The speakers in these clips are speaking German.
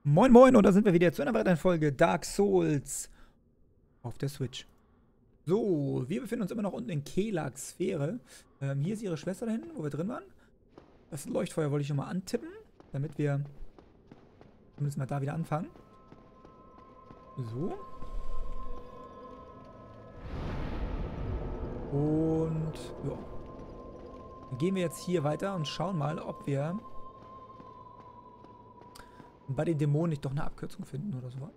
Moin Moin, und da sind wir wieder zu einer weiteren Folge Dark Souls auf der Switch. So, wir befinden uns immer noch unten in Kelags Sphäre. Hier ist ihre Schwester da hinten, wo wir drin waren. Das Leuchtfeuer wollte ich nochmal antippen, damit wir zumindest mal da wieder anfangen. So. Und ja. Dann gehen wir jetzt hier weiter und schauen mal, ob wir bei den Dämonen nicht doch eine Abkürzung finden oder so.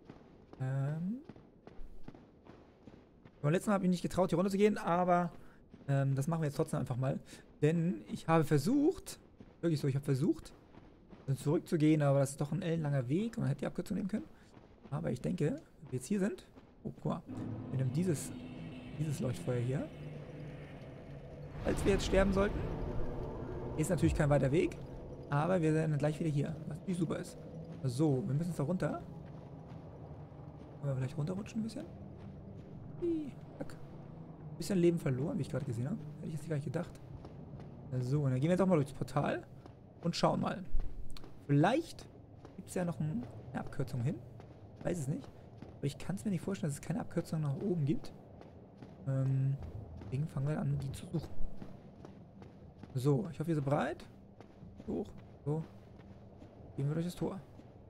Beim letzten Mal habe ich mich nicht getraut, hier runter zu gehen, aber das machen wir jetzt trotzdem einfach mal. Denn ich habe versucht, wirklich so, ich habe versucht, zurückzugehen, aber das ist doch ein ellenlanger Weg und man hätte die Abkürzung nehmen können. Aber ich denke, wenn wir jetzt hier sind, oh, guck mal, wir nehmen dieses Leuchtfeuer hier. Falls wir jetzt sterben sollten, ist natürlich kein weiter Weg, aber wir sind dann gleich wieder hier, was natürlich super ist. So, wir müssen jetzt da runter. Können wir vielleicht runterrutschen ein bisschen? Zack. Ein bisschen Leben verloren, wie ich gerade gesehen habe. Hätte ich jetzt gar nicht gedacht. So, und dann gehen wir jetzt auch mal durchs Portal und schauen mal. Vielleicht gibt es ja noch eine Abkürzung hin. Ich weiß es nicht. Aber ich kann es mir nicht vorstellen, dass es keine Abkürzung nach oben gibt. Deswegen fangen wir an, die zu suchen. So, ich hoffe, ihr seid bereit. Hoch. So. Gehen wir durch das Tor.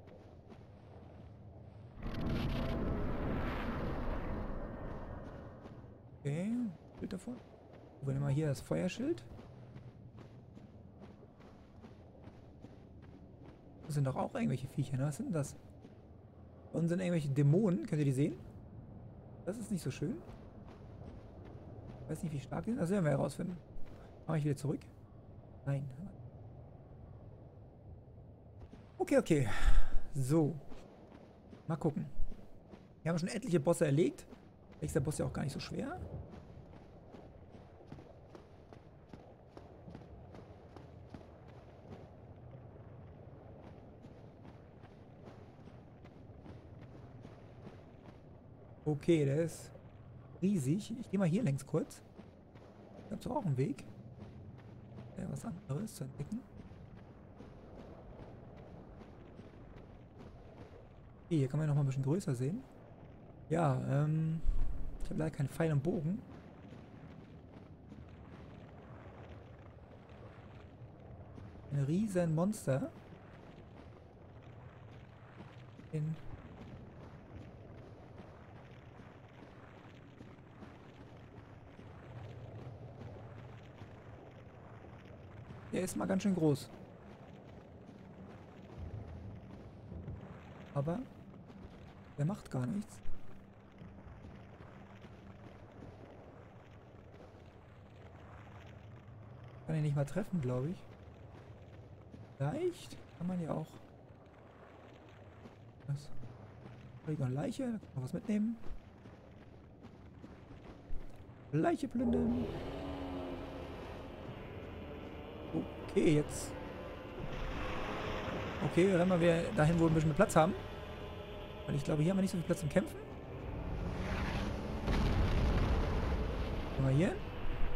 Okay, Schild davor. Wir nehmen mal hier das Feuerschild. Das sind doch auch irgendwelche Viecher, ne? Was sind denn das? Und sind irgendwelche Dämonen. Könnt ihr die sehen? Das ist nicht so schön. Ich weiß nicht, wie stark die sind. Das werden wir herausfinden. Mache ich wieder zurück? Nein. Okay, okay. So. Mal gucken. Wir haben schon etliche Bosse erlegt. Vielleicht ist der Boss ja auch gar nicht so schwer. Okay, der ist riesig. Ich gehe mal hier längs kurz. Da gibt es auch einen Weg. Ja, was anderes zu entdecken. Okay, hier kann man noch mal ein bisschen größer sehen. Ja, ich habe leider keinen Pfeil und Bogen. Ein riesen Monster. Der ist mal ganz schön groß. Aber der macht gar nichts. Kann ihn nicht mal treffen, glaube ich. Vielleicht kann man ja auch. Was? Da liegt noch eine Leiche. Da kann man was mitnehmen. Leiche plündern. Okay, jetzt. Okay, rennen wir dahin, wo wir ein bisschen Platz haben. Weil ich glaube, hier haben wir nicht so viel Platz zum Kämpfen. Gehen wir hier hin.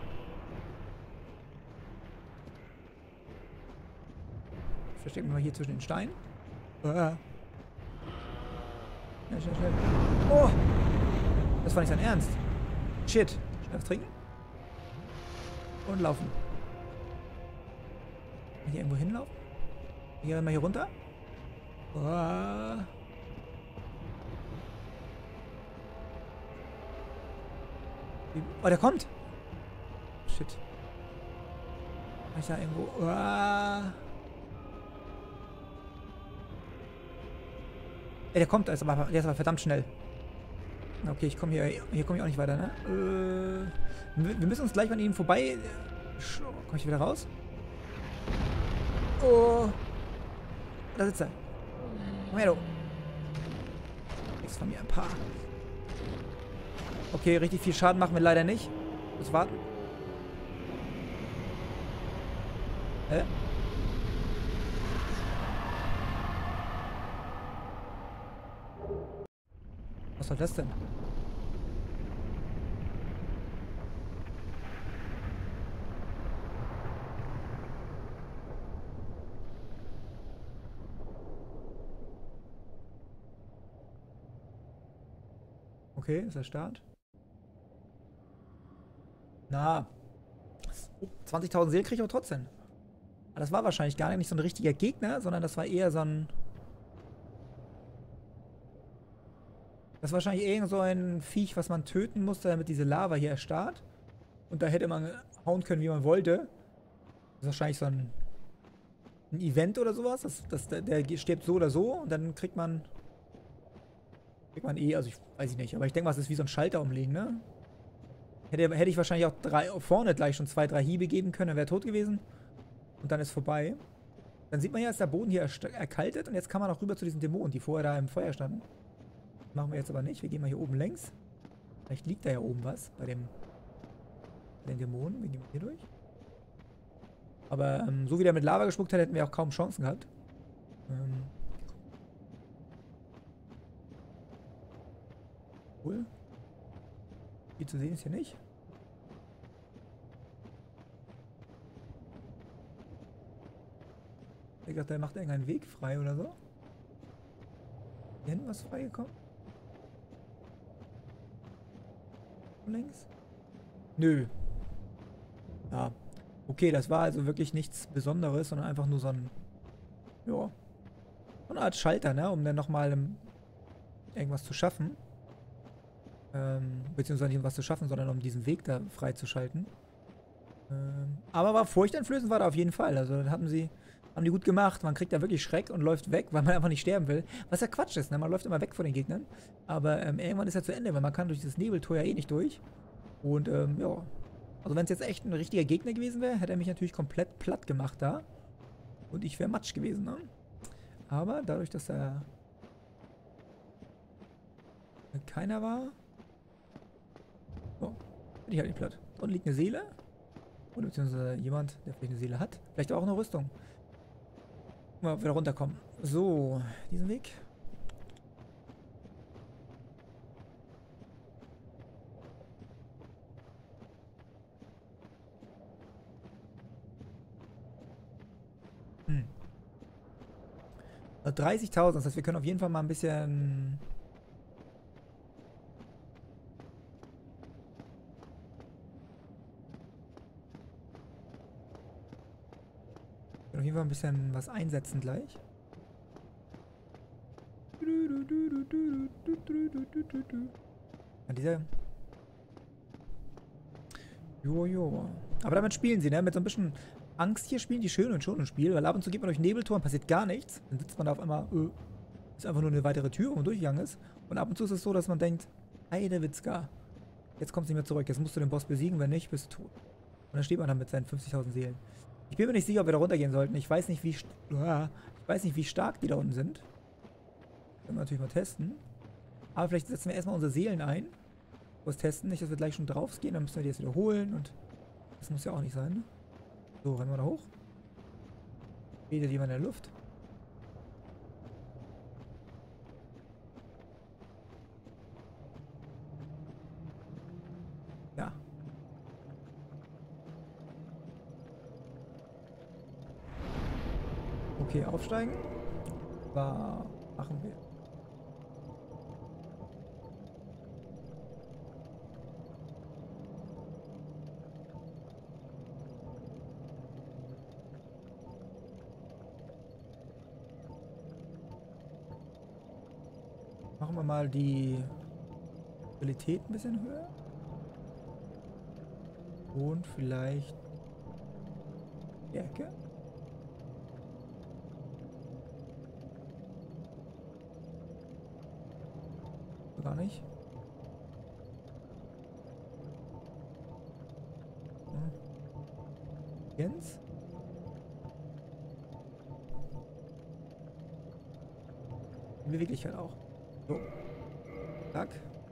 Verstecken wir mal hier zwischen den Steinen. Schnell, schnell, schnell. Oh! Das war nicht sein Ernst. Shit. Schnell was trinken. Und laufen. Hier irgendwo hinlaufen? Hier mal hier runter. Oh. Oh, der kommt. Shit. Kann ich da irgendwo. Oh. Ey, der kommt, der ist aber verdammt schnell. Okay, ich komme hier komme ich auch nicht weiter, ne? Wir müssen uns gleich an ihm vorbei. Komme ich wieder raus? Oh. Da sitzt er. Komm her, du. Kriegst von mir ein paar. Okay, richtig viel Schaden machen wir leider nicht. Muss warten. Hä? Was soll das denn? Okay, ist der Start. Na, 20.000 Seelen kriege ich aber trotzdem. Aber das war wahrscheinlich gar nicht so ein richtiger Gegner, sondern das war eher so ein... Das war wahrscheinlich irgend so ein Viech, was man töten musste, damit diese Lava hier erstarrt. Und da hätte man hauen können, wie man wollte. Das ist wahrscheinlich so ein Event oder sowas. Der stirbt so oder so und dann kriegt man eh, also ich weiß nicht, aber ich denke mal, es ist wie so ein Schalter umlegen, ne? Hätte ich wahrscheinlich auch vorne gleich schon 2, 3 Hiebe geben können, dann wäre er tot gewesen. Und dann ist vorbei. Dann sieht man ja, ist der Boden hier erkaltet und jetzt kann man auch rüber zu diesen Dämonen, die vorher da im Feuer standen. Das machen wir jetzt aber nicht. Wir gehen mal hier oben längs. Vielleicht liegt da ja oben was bei den Dämonen. Wir gehen hier durch. Aber so wie der mit Lava gespuckt hat, hätten wir auch kaum Chancen gehabt. Cool. Viel zu sehen ist hier nicht. Ich dachte, der macht irgendeinen Weg frei oder so. Hier hinten was freigekommen? Links? Nö. Ja. Okay, das war also wirklich nichts Besonderes, sondern einfach nur so ein... Ja. So eine Art Schalter, ne? Um dann nochmal irgendwas zu schaffen. Beziehungsweise nicht um was zu schaffen, sondern um diesen Weg da freizuschalten. Aber war furchteinflößend war da auf jeden Fall. Also das haben die gut gemacht. Man kriegt da wirklich Schreck und läuft weg, weil man einfach nicht sterben will. Was ja Quatsch ist, ne? Man läuft immer weg von den Gegnern. Aber irgendwann ist ja zu Ende, weil man kann durch dieses Nebeltor ja eh nicht durch. Und ja. Also wenn es jetzt echt ein richtiger Gegner gewesen wäre, hätte er mich natürlich komplett platt gemacht da. Und ich wäre Matsch gewesen, ne? Aber dadurch, dass er keiner war, oh, bin ich halt nicht platt. Unten liegt eine Seele. Oder beziehungsweise jemand, der vielleicht eine Seele hat. Vielleicht auch eine Rüstung. Mal, ob wir da runterkommen. So, diesen Weg. Hm. 30.000, das heißt, wir können auf jeden Fall mal ein bisschen... Auf jeden Fall ein bisschen was einsetzen gleich. Ja, dieser... Jojo. Aber damit spielen sie, ne? Mit so ein bisschen Angst hier spielen die schön und schon ein Spiel, weil ab und zu geht man durch Nebeltor und passiert gar nichts. Dann sitzt man da auf einmal, ist einfach nur eine weitere Tür, wo man durchgegangen ist. Und ab und zu ist es so, dass man denkt, Heidewitzka, jetzt kommst du nicht mehr zurück, jetzt musst du den Boss besiegen, wenn nicht, bist du tot. Und dann steht man dann mit seinen 50.000 Seelen. Ich bin mir nicht sicher, ob wir da runtergehen sollten. Ich weiß nicht, wie stark die da unten sind. Können wir natürlich mal testen. Aber vielleicht setzen wir erstmal unsere Seelen ein. Was testen, nicht, dass wir gleich schon drauf gehen, dann müssen wir die jetzt wiederholen und das muss ja auch nicht sein. Ne? So, rennen wir da hoch. Redet jemand in der Luft. Ja. Okay, aufsteigen. Machen wir. Machen wir mal die Qualität ein bisschen höher. Und vielleicht Stärke. Gar nicht. Jens? Die Beweglichkeit auch. So. Zack.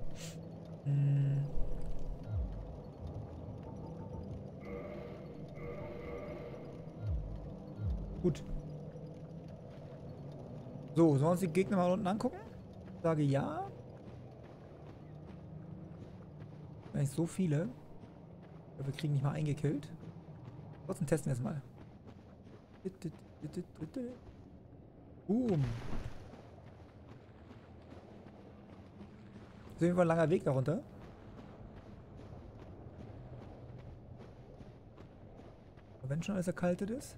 Gut. So, sollen wir uns die Gegner mal unten angucken? Ich sage ja. Nicht so viele. Aber wir kriegen nicht mal eingekillt. Trotzdem testen wir es mal. Boom. Ist auf jeden Fall ein langer Weg darunter. Aber wenn schon alles erkaltet ist.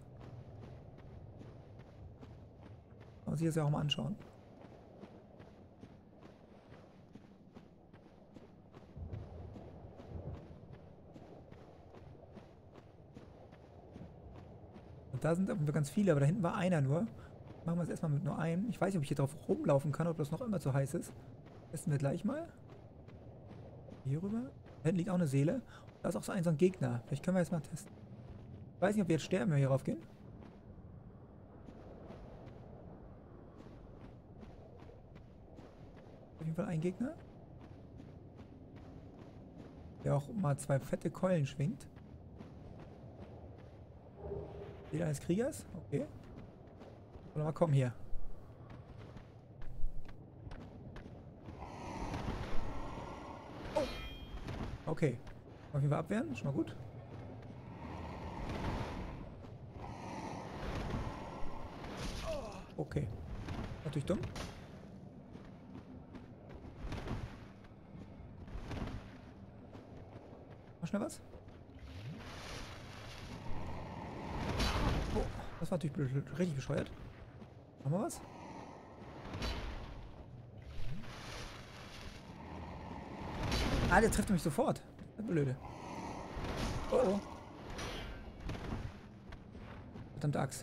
Kann man sich das ja auch mal anschauen. Und da sind irgendwie ganz viele, aber da hinten war einer nur. Machen wir es erstmal mit nur einem. Ich weiß nicht, ob ich hier drauf rumlaufen kann, ob das noch immer zu heiß ist. Testen wir gleich mal. Hier rüber. Da hinten liegt auch eine Seele. Da ist auch so ein Gegner. Vielleicht können wir jetzt mal testen. Ich weiß nicht, ob wir jetzt sterben, wenn wir hier rauf gehen. Auf jeden Fall ein Gegner. Der auch mal zwei fette Keulen schwingt. Jeder eines Kriegers? Okay. Oder mal komm hier. Oh. Okay. Auf jeden Fall abwehren. Schon mal gut. Okay. Natürlich dumm. Mach schnell was. Oh, das war natürlich richtig bescheuert. Machen wir was? Ah, der trifft mich sofort. Das ist blöde. Oh oh. Verdammte Axt.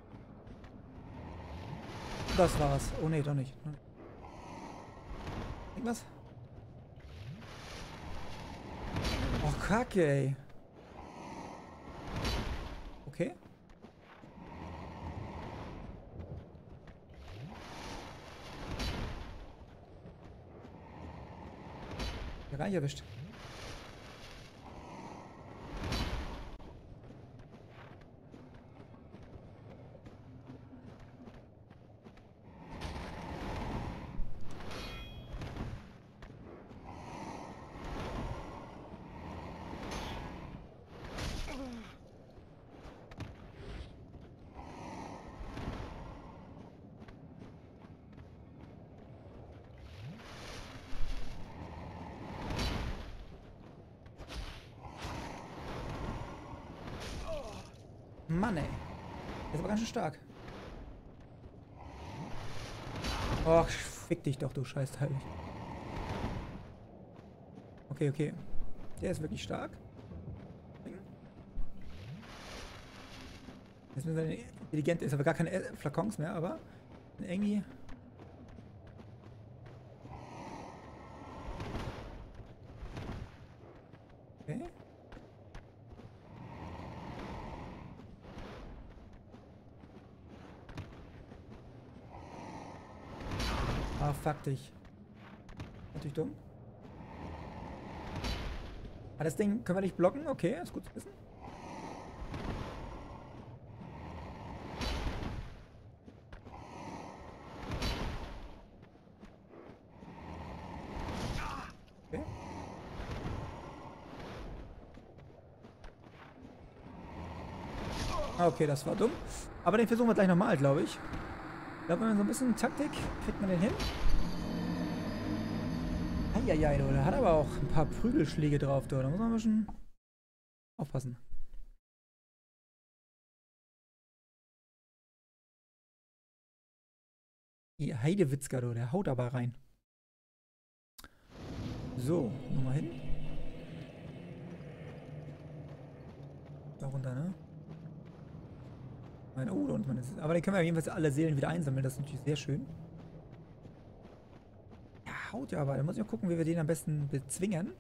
Das war's. Oh nee, doch nicht. Irgendwas? Oh, Kacke, ey. Okay. Ja, gar nicht erwischt. Mann, ey. Der ist aber ganz schön stark. Och, fick dich doch, du Scheißteil. Okay, okay. Der ist wirklich stark. Jetzt müssen wir intelligent, ist aber gar keine Flakons mehr, aber irgendwie. Okay. Ah, fuck dich. Natürlich dumm. Ah, das Ding können wir nicht blocken? Okay, ist gut zu wissen. Okay. Okay, das war dumm. Aber den versuchen wir gleich nochmal, glaube ich. Ich glaube, wenn man so ein bisschen Taktik, kriegt man den hin. Eieiei, der hat aber auch ein paar Prügelschläge drauf, da muss man ein bisschen aufpassen. Die Heidewitzka, der haut aber rein. So, nochmal hin. Da runter, ne? Oh, da unten ist es. Aber dann können wir jedenfalls alle Seelen wieder einsammeln, das ist natürlich sehr schön. Ja, haut ja aber. Da muss ich mal gucken, wie wir den am besten bezwingen.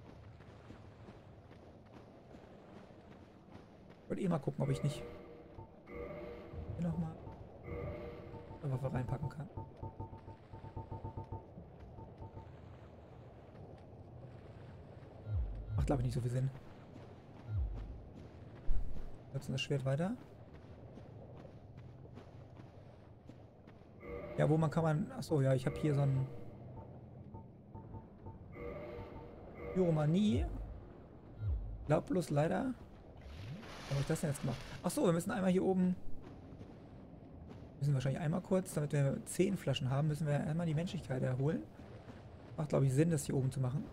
Ich wollte eh mal gucken, ob ich nicht hier nochmal eine Waffe reinpacken kann. Macht, glaube ich, nicht so viel Sinn. Nutzen das Schwert weiter. Ja, wo man kann man... Achso, ja, ich habe hier so ein... Pyromanie. Glaub bloß leider... Was habe ich das denn jetzt gemacht? Achso, wir müssen einmal hier oben... Müssen wahrscheinlich einmal kurz, damit wir 10 Flaschen haben, müssen wir einmal die Menschlichkeit erholen. Macht, glaube ich, Sinn, das hier oben zu machen.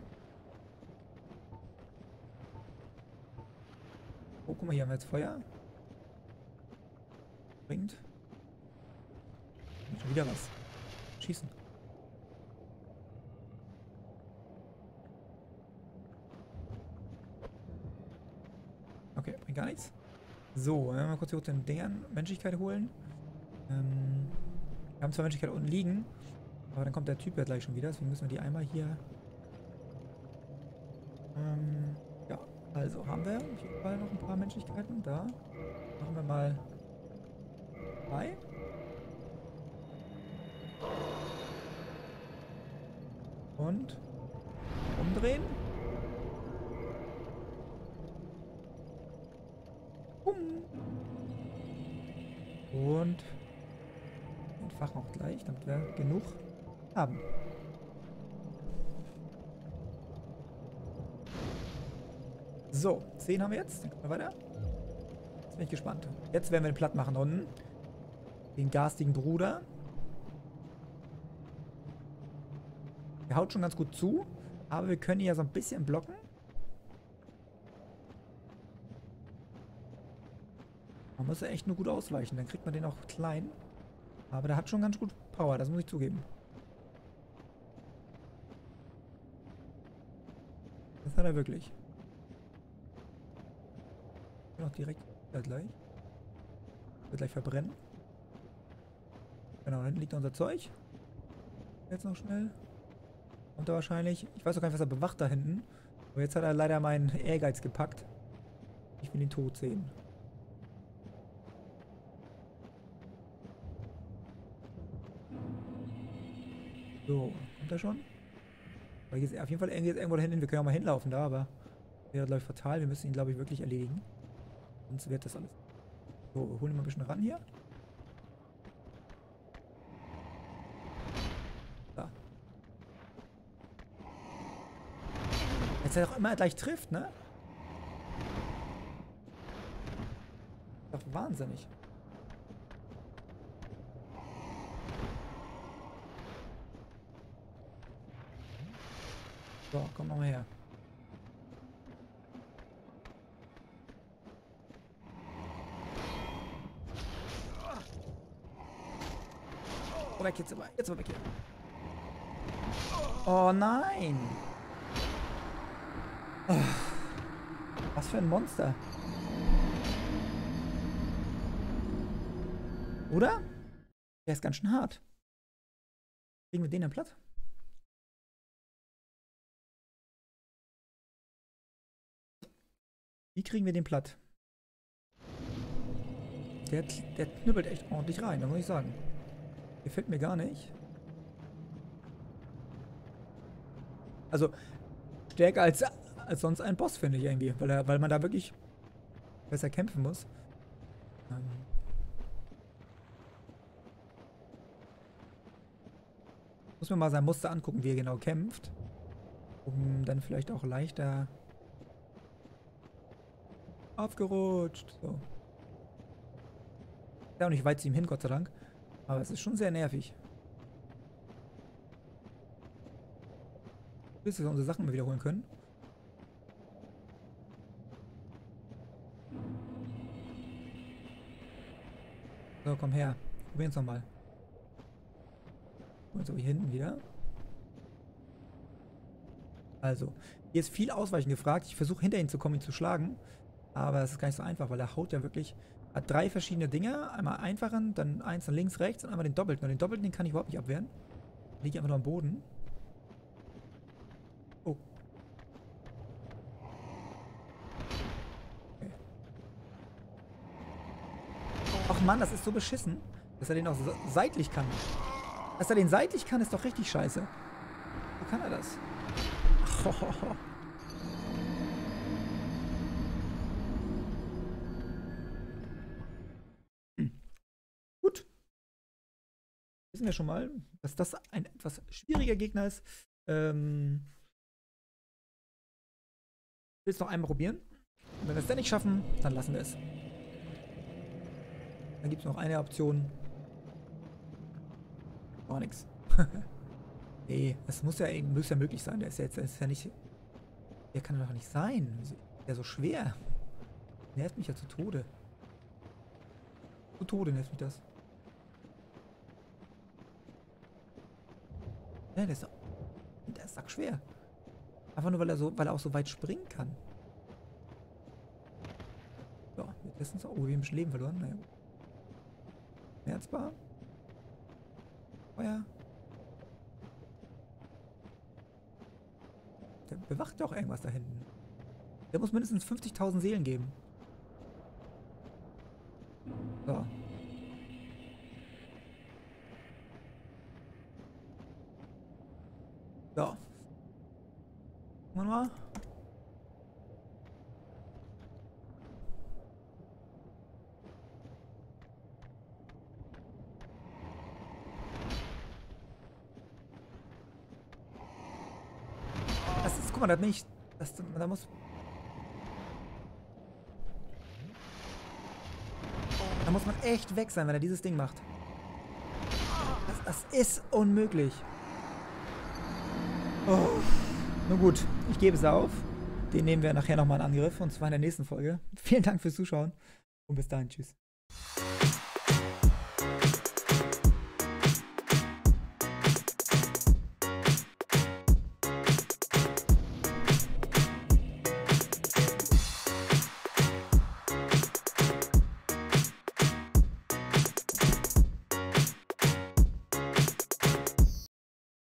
Oh, guck mal, hier haben wir jetzt Feuer. Bringt. Schon wieder was. Schießen. Okay, bringt gar nichts. So, mal kurz hier den Dingern Menschlichkeit holen. Wir haben zwar Menschlichkeit unten liegen, aber dann kommt der Typ ja gleich schon wieder, deswegen müssen wir die einmal hier... ja, also haben wir auf jeden Fall noch ein paar Menschlichkeiten. Da machen wir mal 3. Und umdrehen. Und entfachen auch gleich, damit wir genug haben. So, 10 haben wir jetzt. Dann gucken wir weiter. Jetzt bin ich gespannt. Jetzt werden wir den platt machen unten. Den garstigen Bruder. Der haut schon ganz gut zu. Aber wir können ihn ja so ein bisschen blocken. Man muss ja echt nur gut ausweichen. Dann kriegt man den auch klein. Aber der hat schon ganz gut Power. Das muss ich zugeben. Das hat er wirklich. Noch direkt gleich. Wird gleich verbrennen. Genau, da hinten liegt unser Zeug. Jetzt noch schnell. Kommt er wahrscheinlich. Ich weiß auch gar nicht, was er bewacht da hinten. Aber jetzt hat er leider meinen Ehrgeiz gepackt. Ich will ihn tot sehen. So, kommt er schon? Weil hier ist auf jeden Fall irgendwo da hinten. Wir können auch mal hinlaufen da, aber wäre, glaube ich, fatal. Wir müssen ihn, glaube ich, wirklich erledigen. Sonst wird das alles. So, wir holen ihn mal ein bisschen ran hier. Da. Jetzt er auch immer gleich trifft, ne? Das ist doch wahnsinnig. So, komm mal her. Oh, weg jetzt aber. Jetzt aber weg hier. Oh nein. Oh, was für ein Monster. Oder? Der ist ganz schön hart. Kriegen wir den dann platt? Wie kriegen wir den platt? Der knüppelt echt ordentlich rein, da muss ich sagen. Gefällt mir gar nicht. Also, stärker als sonst ein Boss, finde ich irgendwie. Weil man da wirklich besser kämpfen muss. Muss man mal sein Muster angucken, wie er genau kämpft. Um dann vielleicht auch leichter... Aufgerutscht. So. Ja, und ich weiz ihm hin, Gott sei Dank. Aber es ist schon sehr nervig. Bis wir unsere Sachen mal wiederholen können. So, komm her. Probieren es nochmal. Und so hier hinten wieder. Also, hier ist viel Ausweichen gefragt. Ich versuche hinter ihn zu kommen, ihn zu schlagen. Aber es ist gar nicht so einfach, weil er haut ja wirklich... Hat 3 verschiedene Dinge. Einmal einfachen, dann eins nach links, rechts und einmal den doppelten. Und den doppelten, den kann ich überhaupt nicht abwehren. Liegt einfach nur am Boden. Oh. Okay. Ach Mann, das ist so beschissen, dass er den auch seitlich kann. Dass er den seitlich kann, ist doch richtig scheiße. Wie kann er das? Oh. Gut. Wissen wir schon mal, dass das ein etwas schwieriger Gegner ist. Ich will es noch einmal probieren. Und wenn wir es dann nicht schaffen, dann lassen wir es. Dann gibt es noch eine Option. Gar nichts. Nee, das muss ja möglich sein. Der ist ja jetzt, das ist ja nicht. Der kann doch nicht sein. Wieso ist der so schwer? Nervt mich ja zu Tode. Zu Tode nervt mich das. Ja, der ist sackschwer. Einfach nur, weil er auch so weit springen kann. So, wir testen es auch. Oh, wir haben ein Leben verloren. Naja. Schmerzbar. Feuer. Der bewacht doch irgendwas da hinten. Der muss mindestens 50.000 Seelen geben. So. So. Gucken wir mal. Das ist, guck mal, da bin ich. Da muss. Da muss man echt weg sein, wenn er dieses Ding macht. Das ist unmöglich. Oh. Nun gut, ich gebe es auf. Den nehmen wir nachher nochmal in Angriff. Und zwar in der nächsten Folge. Vielen Dank fürs Zuschauen. Und bis dahin, tschüss.